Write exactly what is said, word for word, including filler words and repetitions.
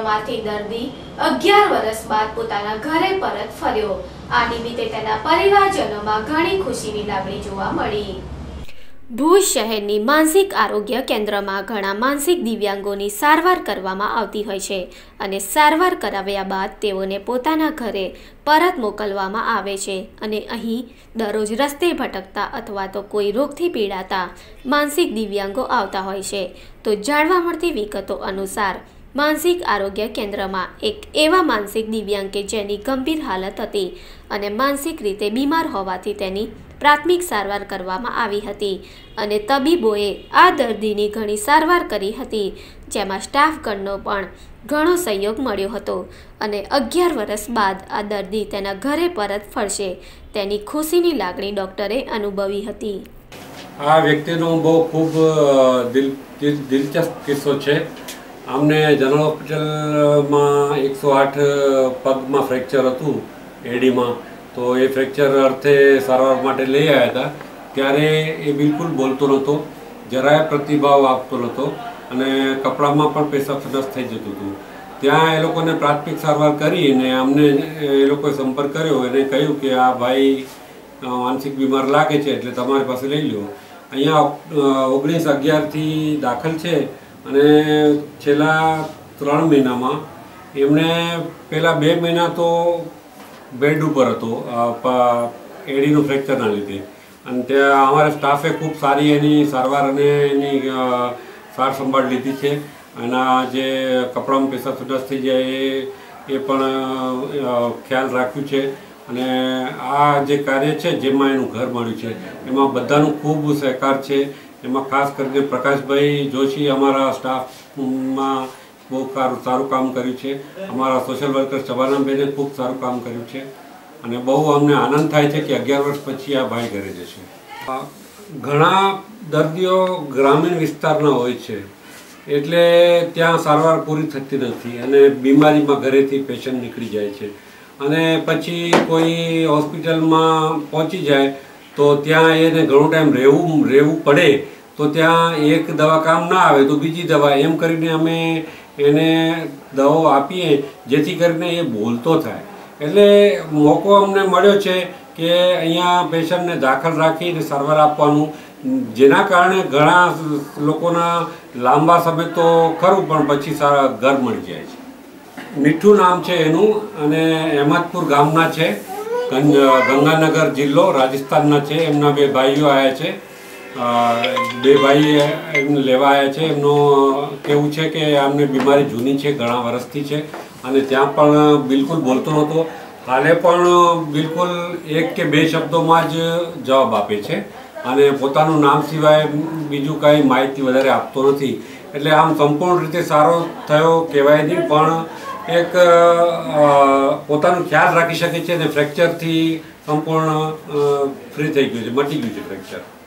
હોસ્પિટલમાંથી દર્દી અગિયાર વર્ષ બાદ પોતાના ઘરે પરત ફર્યો। આ નિમિત્તે તેના પરિવારજનોમાં ઘણી ખુશીની લાગણી જોવા મળી। ભુજ શહેરની માનસિક આરોગ્ય કેન્દ્રમાં ઘણા માનસિક દિવ્યાંગોની સારવાર કરવામાં આવતી હોય છે અને સારવાર કરાવ્યા બાદ તેઓને પોતાના ઘરે પરત મોકલવામાં આવે છે અને અહીં દરરોજ રસ્તે ભટકતા અથવા તો કોઈ રોગથી પીડાતા માનસિક દિવ્યાંગો આવતા હોય છે। તો જાણવા મળતી વિગતો અનુસાર માનસિક આરોગ્ય કેન્દ્રમાં એક એવા માનસિક દિવ્યાંગ કે જેની ગંભીર હાલત હતી અને માનસિક રીતે બીમાર હોવાથી તેની પ્રાથમિક સારવાર કરવામાં આવી હતી અને તબીબોએ આ દર્દીની ઘણી સારવાર કરી હતી, જેમાં સ્ટાફગણનો પણ ઘણો સહયોગ મળ્યો હતો અને અગિયાર વર્ષ બાદ આ દર્દી તેના ઘરે પરત ફરશે તેની ખુશીની લાગણી ડૉક્ટરે અનુભવી હતી। આ વ્યક્તિનો બહુ ખૂબ દિલ દિલચસ્પ કિસ્સો છે। આમને જનરલ હોસ્પિટલમાં એકસો આઠ પગમાં ફ્રેક્ચર હતું એડીમાં, તો એ ફ્રેક્ચર અર્થે સારવાર માટે લઈ આવ્યા હતા। ત્યારે એ બિલકુલ બોલતો નહોતો, જરાય પ્રતિભાવ આપતો નહોતો અને કપડામાં પણ પેશાબ સડસ થઈ જતું હતું। ત્યાં એ લોકોને પ્રાથમિક સારવાર કરીને અમને એ લોકોએ સંપર્ક કર્યો અને કહ્યું કે આ ભાઈ માનસિક બીમાર લાગે છે એટલે તમારી પાસે લઈ લો। અહીંયા ઓગણીસ અગિયારથી દાખલ છે અને છેલ્લા ત્રણ મહિનામાં એમને પહેલાં બે મહિના તો બેડ ઉપર હતો એડીનું ફ્રેક્ચરના લીધે અને ત્યાં અમારા સ્ટાફે ખૂબ સારી એની સારવાર અને એની સાર સંભાળ લીધી છે। એના જે કપડામાં પેશાબ સુડસ થઈ જાય એ એ પણ ખ્યાલ રાખ્યું છે અને આ જે કાર્ય છે જેમાં એનું ઘર મળ્યું છે એમાં બધાનું ખૂબ સહકાર છે। એમાં ખાસ કરીને પ્રકાશભાઈ જોશી અમારા સ્ટાફમાં બહુ સારું કામ કર્યું છે, અમારા સોશિયલ વર્કર શબાનાબેને ખૂબ સારું કામ કર્યું છે અને બહુ અમને આનંદ થાય છે કે અગિયાર વર્ષ પછી આ ભાઈ ઘરે જશે। ઘણા દર્દીઓ ગ્રામીણ વિસ્તારના હોય છે એટલે ત્યાં સારવાર પૂરી થતી નથી અને બીમારીમાં ઘરેથી પેશન્ટ નીકળી જાય છે અને પછી કોઈ હોસ્પિટલમાં પહોંચી જાય તો ત્યાં એને ઘણો ટાઈમ રહેવું રહેવું પડે તો ત્યાં એક દવા કામ ના આવે તો બીજી દવા એમ કરીને અમે એને દવાઓ આપીએ જેથી કરીને એ બોલતો થાય। એટલે મોકો અમને મળ્યો છે કે અહીંયા પેશન્ટને દાખલ રાખીને સારવાર આપવાનું, જેના કારણે ઘણા લોકોના લાંબા સમય તો ખરું પણ પછી સારા ઘર મળી જાય છે। મીઠું નામ છે એનું અને અહેમદપુર ગામના છે, ગંગાનગર જિલ્લો રાજસ્થાનના છે। એમના બે ભાઈઓ આવ્યા છે, બે ભાઈ એમને લેવા આવ્યા છે। એમનું કહેવું છે કે આમને બીમારી જૂની છે, ઘણા વર્ષથી છે અને ત્યાં પણ બિલકુલ બોલતો નહોતો, હાલે પણ બિલકુલ એક કે બે શબ્દોમાં જ જવાબ આપે છે અને પોતાનું નામ સિવાય બીજું કાંઈ માહિતી વધારે આપતો નથી। એટલે આમ સંપૂર્ણ રીતે સારો થયો કહેવાય નહીં પણ એક પોતાનું ખ્યાલ રાખી શકે છે અને ફ્રેક્ચરથી સંપૂર્ણ ફ્રી થઈ ગયું છે, મટી ગયું છે ફ્રેક્ચર।